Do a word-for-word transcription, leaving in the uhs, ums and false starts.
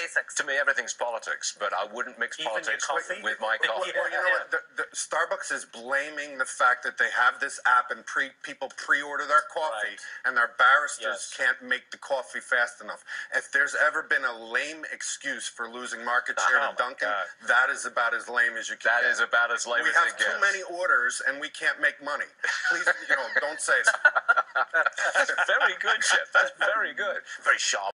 basics. To me, everything's politics, but I wouldn't mix Even politics your coffee? with, with my coffee. Well, you know what? The, the Starbucks is blaming the fact that they have this app and pre people pre-order their coffee, Right. and their barristers Yes. can't make the coffee fast enough. If there's ever been a lame excuse for losing market share Oh, to my Dunkin', God. that is about as lame as you can That get. is about as lame We as have it too gets. many orders, and we can't make money. Please, you know, don't say it. That's very good, Chef. That's very good. Very sharp.